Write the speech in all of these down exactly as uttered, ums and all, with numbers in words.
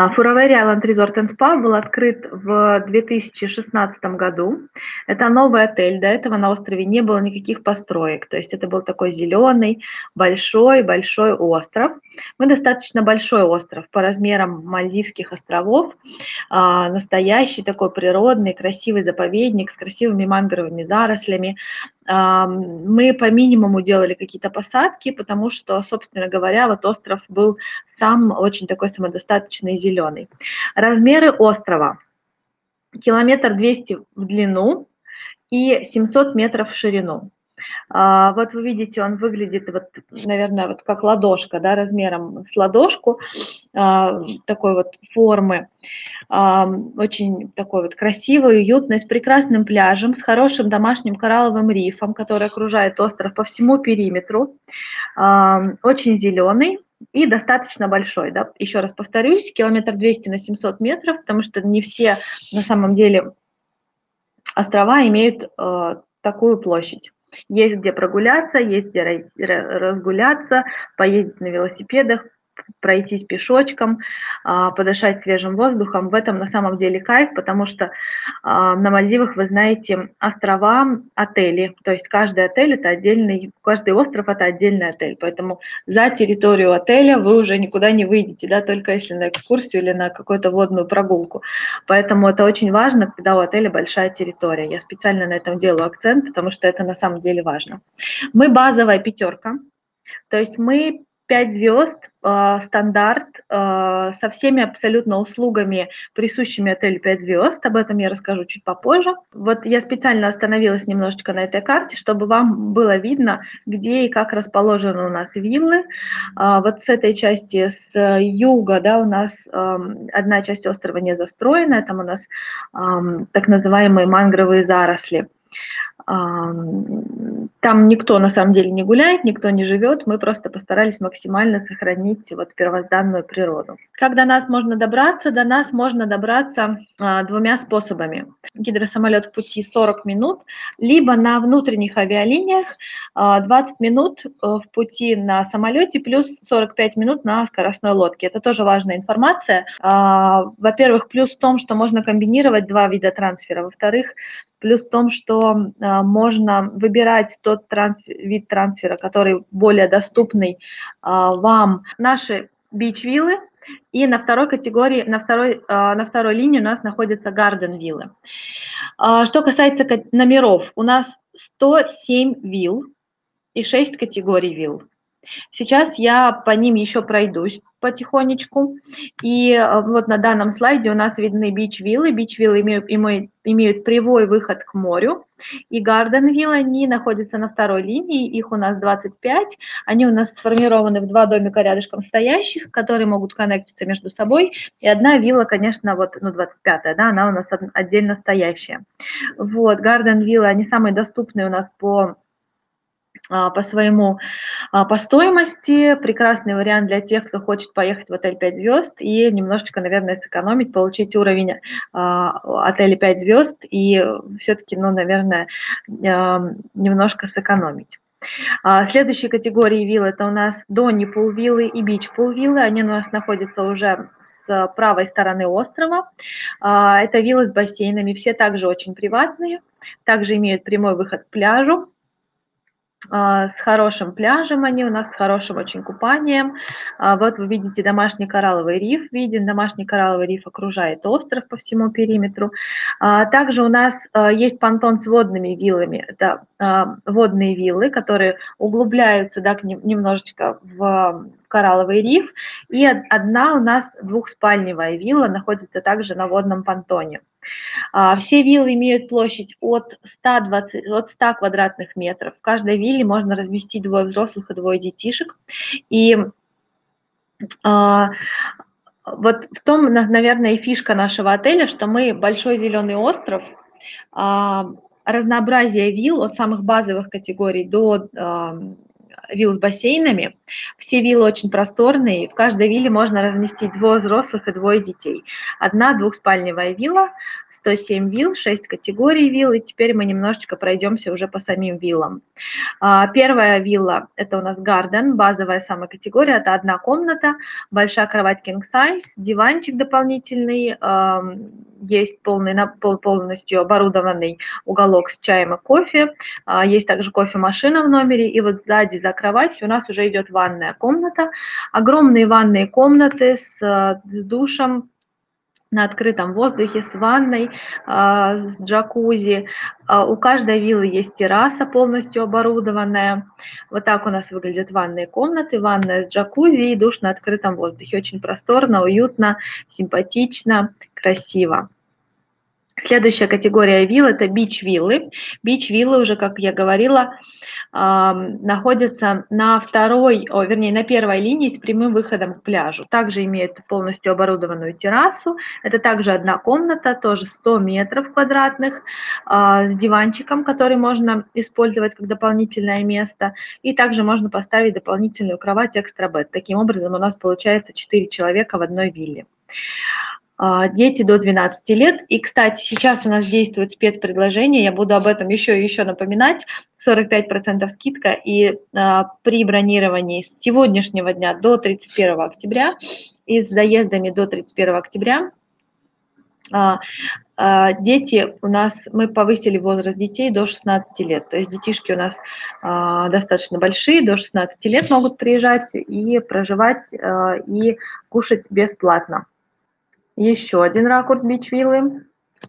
Фуравери Island Resort and Spa был открыт в две тысячи шестнадцатом году. Это новый отель. До этого на острове не было никаких построек. То есть это был такой зеленый, большой-большой остров. Мы достаточно большой остров по размерам Мальдивских островов. Настоящий такой природный, красивый заповедник с красивыми мангровыми зарослями. Мы по минимуму делали какие-то посадки, потому что, собственно говоря, вот остров был сам очень такой самодостаточный и зеленый. Размеры острова. Километр двести в длину и семьсот метров в ширину. А, вот вы видите, он выглядит, вот, наверное, вот как ладошка, да, размером с ладошку, а, такой вот формы. А, очень такой вот красивый, уютный, с прекрасным пляжем, с хорошим домашним коралловым рифом, который окружает остров по всему периметру. А, очень зеленый и достаточно большой. Да? Еще раз повторюсь, километр двести на семьсот метров, потому что не все на самом деле острова имеют э, такую площадь. Есть где прогуляться, есть где разгуляться, поездить на велосипедах, пройтись пешочком, подышать свежим воздухом. В этом на самом деле кайф, потому что на Мальдивах, вы знаете, острова, отели. То есть каждый отель это отдельный, каждый остров это отдельный отель. Поэтому за территорию отеля вы уже никуда не выйдете, да, только если на экскурсию или на какую-то водную прогулку. Поэтому это очень важно, когда у отеля большая территория. Я специально на этом делаю акцент, потому что это на самом деле важно. Мы базовая пятерка, то есть мы пять звезд, э, стандарт, э, со всеми абсолютно услугами, присущими отелю пять звезд. Об этом я расскажу чуть попозже. Вот я специально остановилась немножечко на этой карте, чтобы вам было видно, где и как расположены у нас виллы. Э, вот с этой части, с юга, да, у нас э, одна часть острова не застроена, там у нас э, так называемые мангровые заросли. Там никто на самом деле не гуляет, никто не живет, мы просто постарались максимально сохранить вот первозданную природу. Как до нас можно добраться? До нас можно добраться а, двумя способами. Гидросамолет в пути сорок минут, либо на внутренних авиалиниях а, двадцать минут в пути на самолете плюс сорок пять минут на скоростной лодке. Это тоже важная информация. А, во-первых, плюс в том, что можно комбинировать два вида трансфера. Во-вторых, плюс в том, что а, можно выбирать тот трансфер, вид трансфера, который более доступный а, вам. Наши бич-виллы, и на второй категории, на второй, а, на второй линии у нас находятся гарден-виллы. А, что касается номеров, у нас сто семь вилл и шесть категорий вилл. Сейчас я по ним еще пройдусь потихонечку. И вот на данном слайде у нас видны бич-виллы. Бич-виллы имеют, имеют, имеют прямой выход к морю. И гарден-виллы, они находятся на второй линии, их у нас двадцать пять. Они у нас сформированы в два домика рядышком стоящих, которые могут коннектиться между собой. И одна вилла, конечно, вот, ну, двадцать пятая, да, она у нас отдельно стоящая. Вот, гарден-виллы, они самые доступные у нас по... по своему, по стоимости. Прекрасный вариант для тех, кто хочет поехать в отель пять звезд и немножечко, наверное, сэкономить, получить уровень отеля пять звезд и все-таки, ну, наверное, немножко сэкономить. Следующие категории вилл это у нас Донни пул-виллы и бич пул-виллы. Они у нас находятся уже с правой стороны острова. Это виллы с бассейнами, все также очень приватные, также имеют прямой выход к пляжу. С хорошим пляжем они у нас, с хорошим очень купанием. Вот вы видите, домашний коралловый риф виден, домашний коралловый риф окружает остров по всему периметру. Также у нас есть понтон с водными виллами, это водные виллы, которые углубляются, да, немножечко в коралловый риф, и одна у нас двухспальневая вилла находится также на водном понтоне. Все виллы имеют площадь от ста двадцати, от ста квадратных метров. В каждой вилле можно разместить двое взрослых и двое детишек. И а, вот в том, наверное, и фишка нашего отеля, что мы большой зеленый остров, а, разнообразие вилл от самых базовых категорий до а, вилл с бассейнами. Все виллы очень просторные, в каждой вилле можно разместить двое взрослых и двое детей. Одна двухспальневая вилла, сто семь вилл, шесть категорий вилл, и теперь мы немножечко пройдемся уже по самим виллам. Первая вилла – это у нас Garden, базовая самая категория, это одна комната, большая кровать king size, диванчик дополнительный, есть полный, полностью оборудованный уголок с чаем и кофе, есть также кофемашина в номере, и вот сзади за кроватью у нас уже идет ванная комната, огромные ванные комнаты с, с душем, на открытом воздухе, с ванной, с джакузи. У каждой виллы есть терраса, полностью оборудованная. Вот так у нас выглядят ванные комнаты, ванная с джакузи и душ на открытом воздухе. Очень просторно, уютно, симпатично, красиво. Следующая категория вилл – это бич-виллы. Бич-виллы уже, как я говорила, находятся на второй, о, вернее, на первой линии с прямым выходом к пляжу. Также имеют полностью оборудованную террасу. Это также одна комната, тоже сто метров квадратных, с диванчиком, который можно использовать как дополнительное место. И также можно поставить дополнительную кровать экстра-бед. Таким образом, у нас получается четыре человека в одной вилле. Дети до двенадцати лет. И, кстати, сейчас у нас действует спецпредложение, я буду об этом еще и еще напоминать, сорок пять процентов скидка, и а, при бронировании с сегодняшнего дня до тридцать первого октября и с заездами до тридцать первого октября а, а, дети у нас, мы повысили возраст детей до шестнадцати лет, то есть детишки у нас а, достаточно большие, до шестнадцати лет могут приезжать и проживать, а, и кушать бесплатно. Еще один ракурс бич-виллы.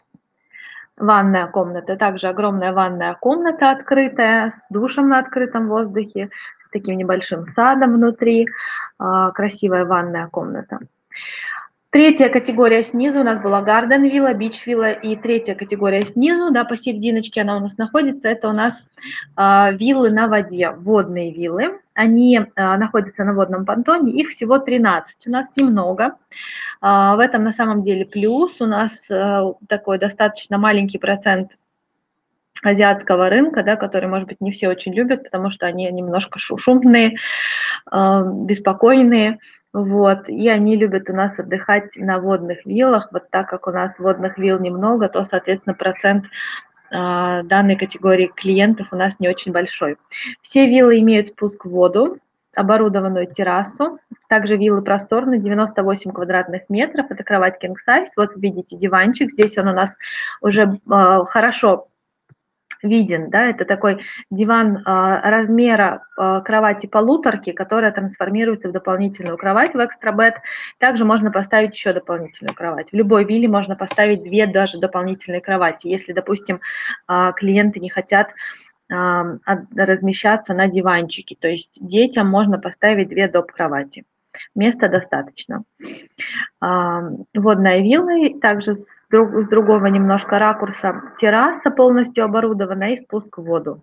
Ванная комната. Также огромная ванная комната открытая, с душем на открытом воздухе, с таким небольшим садом внутри. Красивая ванная комната. Третья категория снизу у нас была Garden Villa, Beach Villa, и третья категория снизу, да, посерединочке она у нас находится, это у нас э, виллы на воде, водные виллы. Они э, находятся на водном понтоне, их всего тринадцать, у нас немного. Э, в этом на самом деле плюс, у нас э, такой достаточно маленький процент азиатского рынка, да, который, может быть, не все очень любят, потому что они немножко шумные, э, беспокойные, вот, и они любят у нас отдыхать на водных виллах. Вот так как у нас водных вилл немного, то, соответственно, процент э, данной категории клиентов у нас не очень большой. Все виллы имеют спуск в воду, оборудованную террасу, также виллы просторные, девяносто восемь квадратных метров, это кровать king size, вот видите диванчик, здесь он у нас уже э, хорошо виден, да, это такой диван э, размера э, кровати полуторки, которая трансформируется в дополнительную кровать, в экстра-бед. Также можно поставить еще дополнительную кровать. В любой вилле можно поставить две даже дополнительные кровати, если, допустим, э, клиенты не хотят э, размещаться на диванчике, то есть детям можно поставить две доп. Кровати. Места достаточно. Водная вилла, также с, друг, с другого немножко ракурса, терраса полностью оборудована и спуск в воду.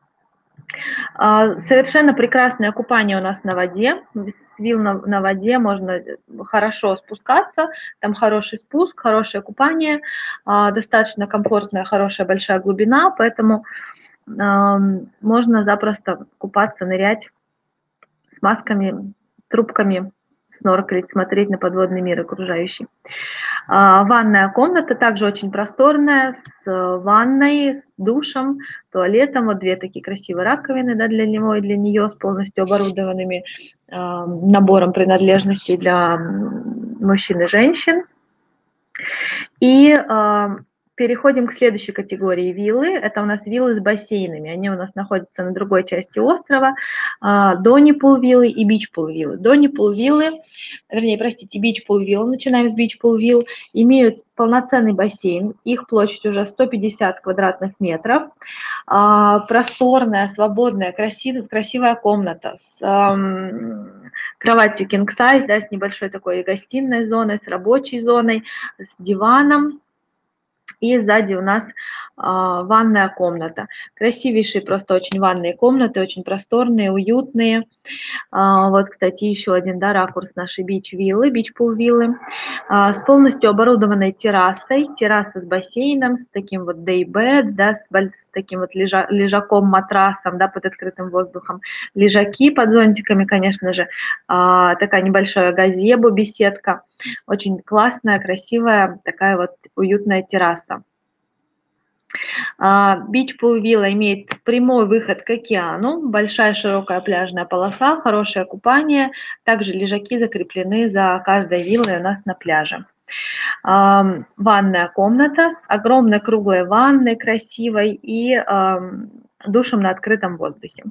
Совершенно прекрасное купание у нас на воде. С вилл на, на воде можно хорошо спускаться, там хороший спуск, хорошее купание, достаточно комфортная, хорошая большая глубина, поэтому можно запросто купаться, нырять с масками, трубками, снорклить, смотреть на подводный мир окружающий. Ванная комната также очень просторная, с ванной, с душем, туалетом. Вот две такие красивые раковины, да, для него и для нее, с полностью оборудованными э, набором принадлежностей для мужчин и женщин. И э, переходим к следующей категории виллы. Это у нас виллы с бассейнами. Они у нас находятся на другой части острова. Дони-пул виллы и бич-пул виллы. Дони-пул виллы, вернее, простите, бич-пул виллы, начинаем с бич-пул вилл, имеют полноценный бассейн. Их площадь уже сто пятьдесят квадратных метров. Просторная, свободная, красивая, красивая комната с эм, кроватью king size, да, с небольшой такой гостиной зоной, с рабочей зоной, с диваном. И сзади у нас а, ванная комната. Красивейшие просто очень ванные комнаты, очень просторные, уютные. А, вот, кстати, еще один, да, ракурс нашей бич-виллы, бич-пул-виллы. А, с полностью оборудованной террасой, терраса с бассейном, с таким вот day-bed, да, с, с таким вот лежа, лежаком, матрасом, да, под открытым воздухом. Лежаки под зонтиками, конечно же. А, такая небольшая газебо, беседка. Очень классная, красивая, такая вот уютная терраса. Бич-пул-вилла имеет прямой выход к океану, большая широкая пляжная полоса, хорошее купание. Также лежаки закреплены за каждой виллой у нас на пляже. Ванная комната с огромной круглой ванной, красивой, и душем на открытом воздухе.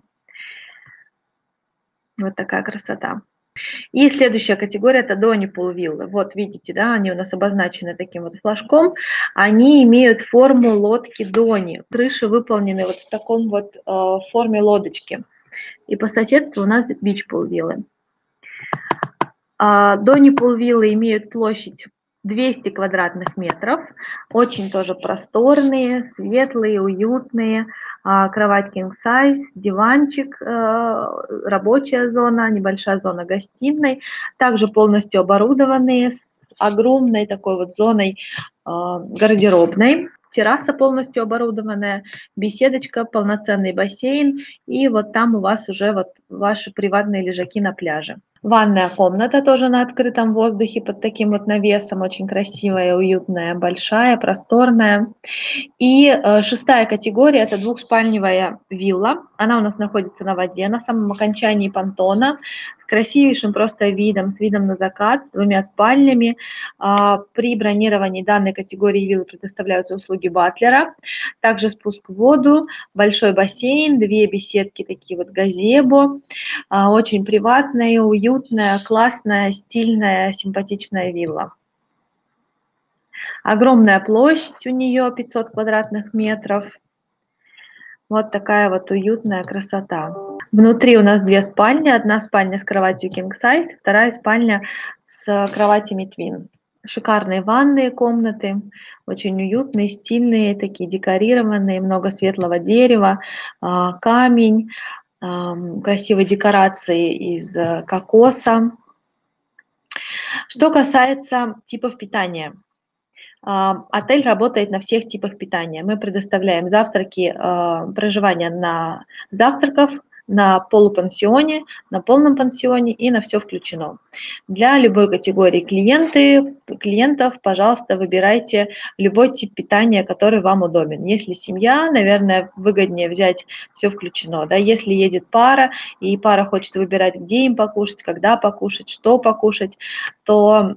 Вот такая красота. И следующая категория – это дони-пул-виллы. Вот видите, да, они у нас обозначены таким вот флажком. Они имеют форму лодки дони. Крыши выполнены вот в таком вот э, форме лодочки. И по соседству у нас бич-пул-виллы. А, дони-пул-виллы имеют площадь двести квадратных метров, очень тоже просторные, светлые, уютные, кровать king size, диванчик, рабочая зона, небольшая зона гостиной, также полностью оборудованные с огромной такой вот зоной гардеробной. Терраса полностью оборудованная, беседочка, полноценный бассейн, и вот там у вас уже вот ваши приватные лежаки на пляже. Ванная комната тоже на открытом воздухе под таким вот навесом, очень красивая, уютная, большая, просторная. И э, шестая категория – это двухспальневая вилла. Она у нас находится на воде, на самом окончании понтона, с красивейшим просто видом, с видом на закат, с двумя спальнями. А, при бронировании данной категории виллы предоставляются услуги батлера. Также спуск в воду, большой бассейн, две беседки, такие вот газебо. А, очень приватная, уютная, классная, стильная, симпатичная вилла. Огромная площадь у нее, пятьсот квадратных метров. Вот такая вот уютная красота. Внутри у нас две спальни. Одна спальня с кроватью king size, вторая спальня с кроватями twin. Шикарные ванные комнаты, очень уютные, стильные, такие декорированные, много светлого дерева, камень, красивые декорации из кокоса. Что касается типов питания. Отель работает на всех типах питания. Мы предоставляем завтраки, проживание на завтраках, на полупансионе, на полном пансионе и на все включено. Для любой категории клиенты, клиентов, пожалуйста, выбирайте любой тип питания, который вам удобен. Если семья, наверное, выгоднее взять все включено. Да? Если едет пара, и пара хочет выбирать, где им покушать, когда покушать, что покушать, то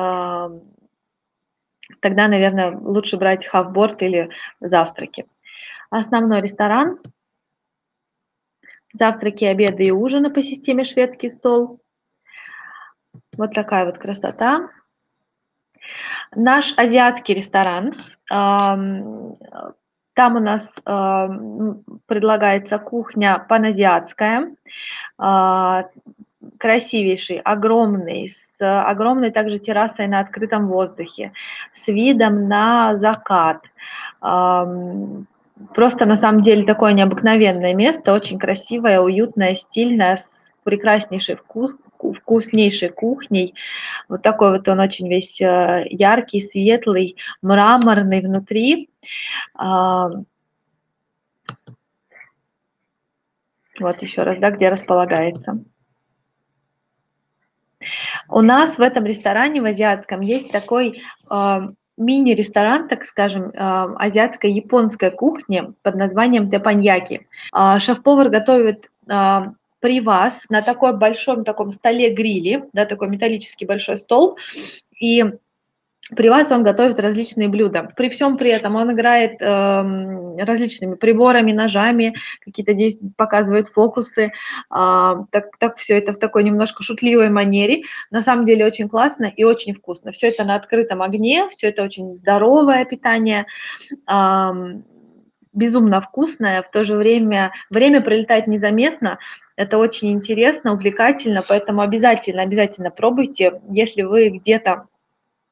тогда, наверное, лучше брать халфборд или завтраки. Основной ресторан. Завтраки, обеды и ужины по системе шведский стол. Вот такая вот красота. Наш азиатский ресторан. Там у нас предлагается кухня паназиатская. Красивейший, огромный, с огромной также террасой на открытом воздухе, с видом на закат. Просто на самом деле такое необыкновенное место, очень красивое, уютное, стильное, с прекраснейшей вкус, вкуснейшей кухней. Вот такой вот он очень весь яркий, светлый, мраморный внутри. Вот еще раз, да, где располагается. У нас в этом ресторане, в азиатском, есть такой э, мини-ресторан, так скажем, э, азиатской японской кухни под названием теппаньяки. Э, шеф-повар готовит э, при вас на такой большом таком столе-гриле, да, такой металлический большой стол, и при вас он готовит различные блюда. При всем при этом он играет э, различными приборами, ножами, какие-то действия, показывает фокусы. Э, так, так все это в такой немножко шутливой манере. На самом деле очень классно и очень вкусно. Все это на открытом огне, все это очень здоровое питание, э, безумно вкусное. В то же время время пролетает незаметно. Это очень интересно, увлекательно, поэтому обязательно, обязательно пробуйте, если вы где-то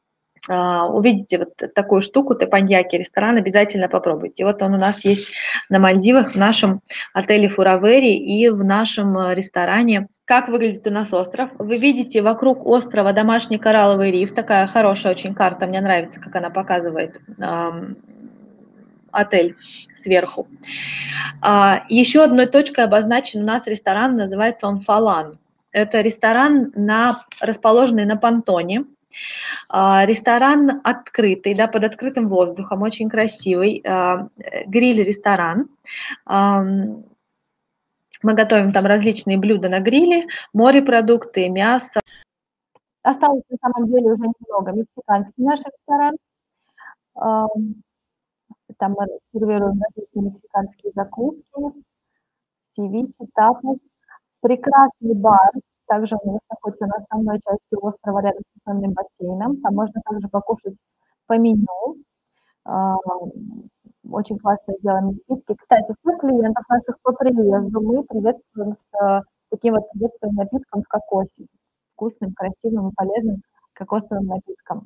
а, увидите вот такую штуку, тепаньяки, ресторан, обязательно попробуйте. Вот он у нас есть на Мальдивах, в нашем отеле Фуравери и в нашем э, ресторане. Как выглядит у нас остров? Вы видите вокруг острова домашний коралловый риф, такая хорошая очень карта, мне нравится, как она показывает ам, отель сверху. А, еще одной точкой обозначен у нас ресторан, называется он Фалан. Это ресторан, на, расположенный на понтоне. А, ресторан открытый, да, под открытым воздухом, очень красивый, а, э, гриль-ресторан. Ам, мы готовим там различные блюда на гриле, морепродукты, мясо. Осталось на самом деле уже немного. Мексиканский наш ресторан. Ам, там мы сервируем различные мексиканские закуски, севиче, тапос. Прекрасный бар. Также он у нас находится на основной части острова, рядом с основным бассейном. Там можно также покушать по меню. А, Очень классно сделаны напитки. Кстати, всех клиентов наших по приезду мы приветствуем с э, таким вот приветственным напитком в кокосе. Вкусным, красивым и полезным кокосовым напитком.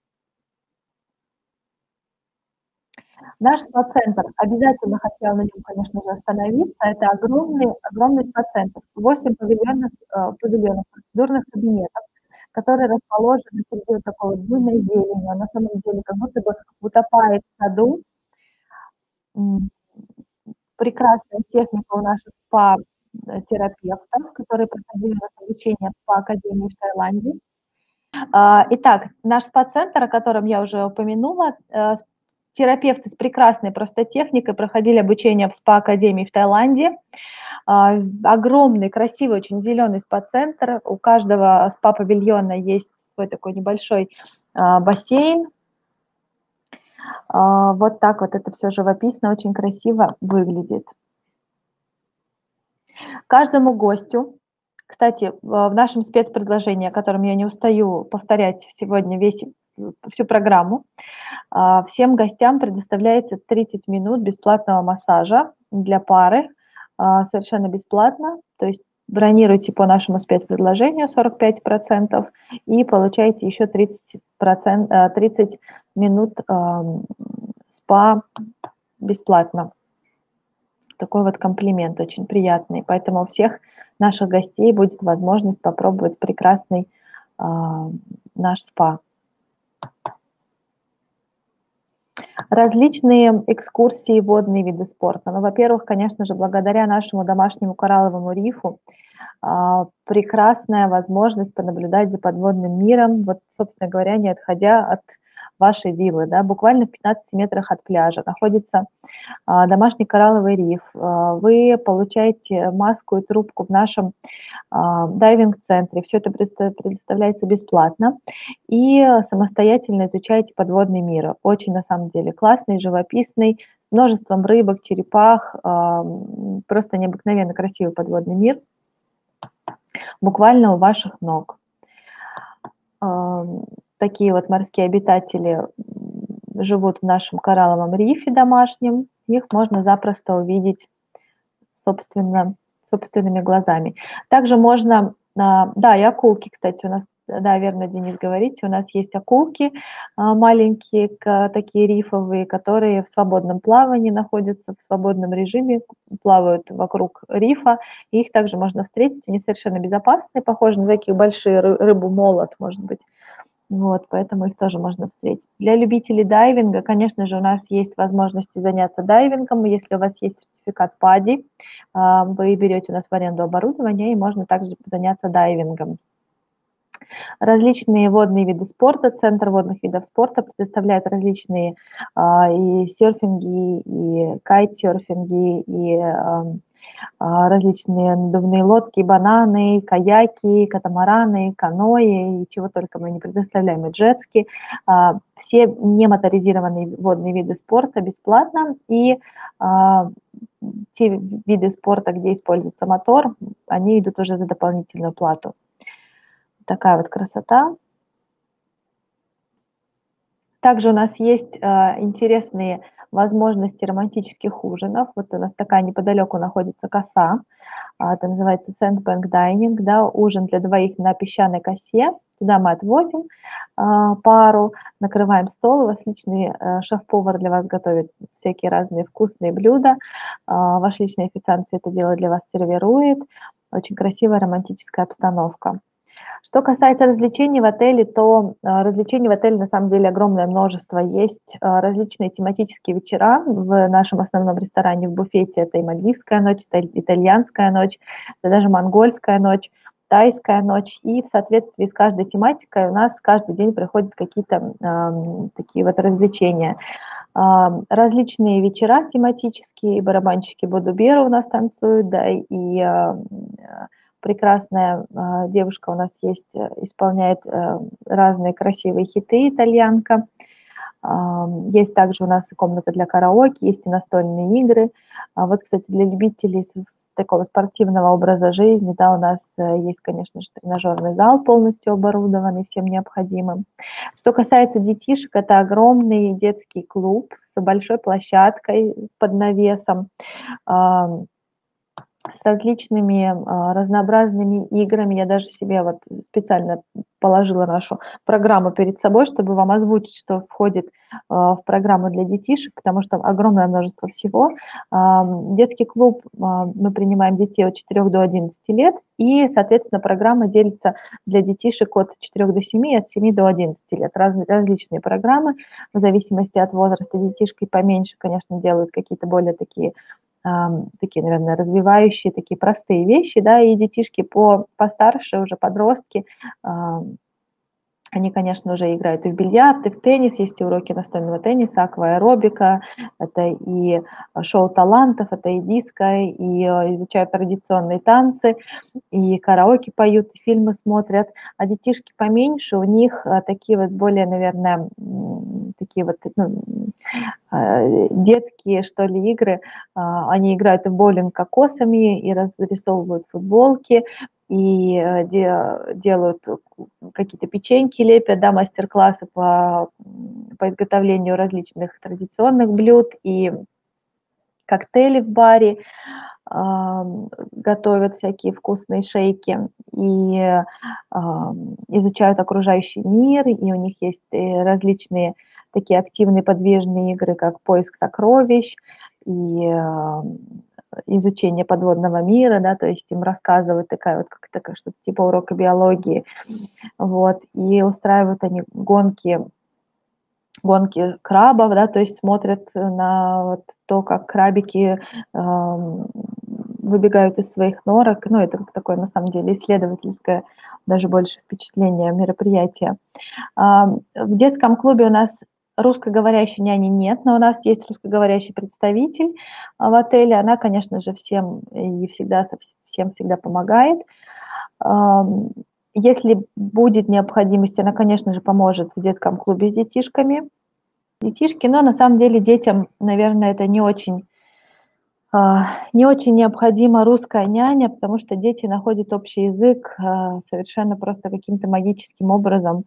Наш спа-центр, обязательно хотела на нем, конечно же, остановиться. Это огромный, огромный спа-центр. восемь павильонов, э, павильонов процедурных кабинетов, которые расположены среди вот такой вот буйной зелени. А на самом деле как будто бы утопает в саду. М, Прекрасная техника у наших спа-терапевтов, которые проходили у нас обучение в спа-академии в Таиланде. А, Итак, наш спа-центр, о котором я уже упомянула, э, с- терапевты с прекрасной просто техникой проходили обучение в спа-академии в Таиланде. А, Огромный, красивый, очень зеленый спа-центр. У каждого спа-павильона есть свой такой небольшой а, бассейн. А, Вот так вот это все живописно, очень красиво выглядит. Каждому гостю, кстати, в в нашем спецпредложении, о котором я не устаю повторять сегодня весь, всю программу, а, всем гостям предоставляется тридцать минут бесплатного массажа для пары, а, совершенно бесплатно. То есть бронируйте по нашему спецпредложению сорок пять процентов и получаете еще тридцать процентов, тридцать минут ам, спа бесплатно. Такой вот комплимент очень приятный. Поэтому у всех наших гостей будет возможность попробовать прекрасный а, наш спа. Различные экскурсии, водные виды спорта. Ну, во-первых, конечно же, благодаря нашему домашнему коралловому рифу а, прекрасная возможность понаблюдать за подводным миром, вот, собственно говоря, не отходя от вашей виллы, да, буквально в пятнадцати метрах от пляжа находится а, домашний коралловый риф. А, Вы получаете маску и трубку в нашем а, дайвинг-центре. Все это предоста- предоставляется бесплатно. И самостоятельно изучаете подводный мир. Очень, на самом деле, классный, живописный, с множеством рыбок, черепах. а, м, Просто необыкновенно красивый подводный мир, буквально у ваших ног. Ам, Такие вот морские обитатели м, живут в нашем коралловом рифе домашнем. Их можно запросто увидеть собственно, собственными глазами. Также можно, а, да, и акулки, кстати, у нас, да, верно, Денис, говорите, у нас есть акулки а, маленькие, ка- такие рифовые, которые в свободном плавании находятся, в свободном режиме, плавают вокруг рифа, и их также можно встретить, они совершенно безопасные, похожи на такие большие ры- рыбу-молот, может быть. Вот, поэтому их тоже можно встретить. Для любителей дайвинга, конечно же, у нас есть возможности заняться дайвингом. Если у вас есть сертификат пади, а, вы берете у нас в аренду оборудование, и можно также заняться дайвингом. Различные водные виды спорта, Центр водных видов спорта предоставляет различные а, и серфинги, и кайтсерфинги, и ам, а, различные надувные лодки, бананы, каяки, катамараны, каноэ, и чего только мы не предоставляем, и джетски. А, Все немоторизированные водные виды спорта бесплатно, и а, те виды спорта, где используется мотор, они идут уже за дополнительную плату. Такая вот красота. Также у нас есть а, интересные возможности романтических ужинов. Вот у нас такая неподалеку находится коса. А, это называется Sandbank Dining, да, ужин для двоих на песчаной косе. То Туда мы отвозим а, пару, накрываем стол, у вас личный э, шеф-повар для вас готовит всякие разные вкусные блюда, а, ваш личный официант все это дело для вас сервирует, очень красивая романтическая обстановка. Что касается развлечений в отеле, то а, развлечений в отеле на самом деле огромное множество. Есть а, различные тематические вечера в нашем основном ресторане, в буфете. Это и мальдивская ночь, это итальянская ночь, это даже монгольская ночь, тайская ночь. И в соответствии с каждой тематикой у нас каждый день проходят какие-то а, такие вот развлечения. А, различные вечера тематические, и барабанщики Бодубера у нас танцуют, да, и а, прекрасная э, девушка у нас есть, э, исполняет э, разные красивые хиты, итальянка. Э, есть также у нас и комната для караоке, есть и настольные игры. А вот, кстати, для любителей с, с такого спортивного образа жизни, да, у нас э, есть, конечно же, тренажерный зал полностью оборудованный всем необходимым. Что касается детишек, это огромный детский клуб с большой площадкой под навесом, э, с различными а, разнообразными играми. Я даже себе вот специально положила нашу программу перед собой, чтобы вам озвучить, что входит а, в программу для детишек, потому что огромное множество всего. А, детский клуб, а, мы принимаем детей от четырёх до одиннадцати лет, и, соответственно, программа делится для детишек от четырёх до семи, от семи до одиннадцати лет. Раз, различные программы, в зависимости от возраста. Детишки поменьше, конечно, делают какие-то более такие такие, наверное, развивающие, такие простые вещи, да, и детишки по, постарше, уже подростки, они, конечно, уже играют и в бильярд, и в теннис, есть и уроки настольного тенниса, акваэробика, это и шоу талантов, это и диско, и изучают традиционные танцы, и караоке поют, и фильмы смотрят. А детишки поменьше, у них такие вот более, наверное, такие вот, ну, детские, что ли, игры. Они играют и в боулинг кокосами, и разрисовывают футболки, и де, делают какие-то печеньки, лепят, да, мастер-классы по, по изготовлению различных традиционных блюд, и коктейли в баре, э, готовят всякие вкусные шейки, и э, изучают окружающий мир, и у них есть различные такие активные подвижные игры, как поиск сокровищ, и э, изучение подводного мира, да, то есть им рассказывают такая вот, как такая, что-то типа урока биологии, вот, и устраивают они гонки, гонки крабов, да, то есть смотрят на вот то, как крабики э, выбегают из своих норок, ну, это такое, на самом деле, исследовательское, даже больше впечатление мероприятия. А, в детском клубе у нас русскоговорящей няни нет, но у нас есть русскоговорящий представитель а, в отеле. Она, конечно же, всем и всегда всем всегда помогает. Если будет необходимость, она, конечно же, поможет в детском клубе с детишками. Детишки, но на самом деле детям, наверное, это не очень, не очень необходима русская няня, потому что дети находят общий язык совершенно просто каким-то магическим образом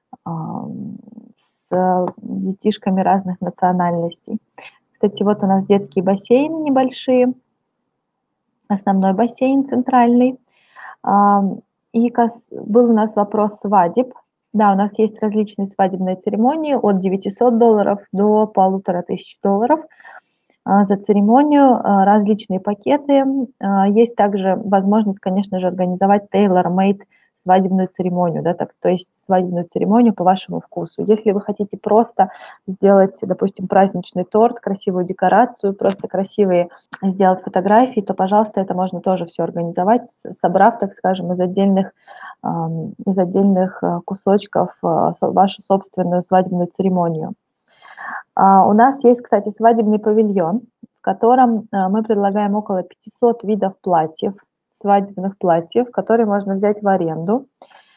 с детишками разных национальностей. Кстати, вот у нас детские бассейны небольшие, основной бассейн центральный. И был у нас вопрос свадеб. Да, у нас есть различные свадебные церемонии от девятисот долларов до полутора тысяч долларов за церемонию, различные пакеты. Есть также возможность, конечно же, организовать tailor-made свадебную церемонию, да, так, то есть свадебную церемонию по вашему вкусу. Если вы хотите просто сделать, допустим, праздничный торт, красивую декорацию, просто красивые сделать фотографии, то, пожалуйста, это можно тоже все организовать, собрав, так скажем, из отдельных, из отдельных кусочков вашу собственную свадебную церемонию. У нас есть, кстати, свадебный павильон, в котором мы предлагаем около пятисот видов платьев, свадебных платьев, которые можно взять в аренду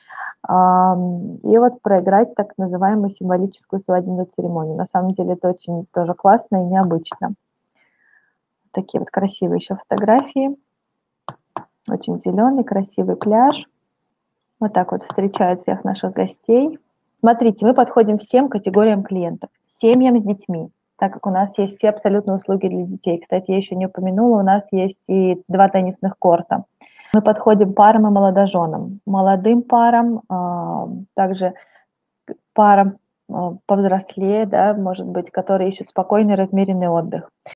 и вот проиграть так называемую символическую свадебную церемонию. На самом деле это очень тоже классно и необычно. Такие вот красивые еще фотографии. Очень зеленый, красивый пляж. Вот так вот встречают всех наших гостей. Смотрите, мы подходим всем категориям клиентов. Семьям с детьми, так как у нас есть все абсолютно услуги для детей. Кстати, я еще не упомянула, у нас есть и два теннисных корта. Мы подходим парам и молодоженам, молодым парам, а, также парам, а, повзрослее, да, может быть, которые ищут спокойный, размеренный отдых.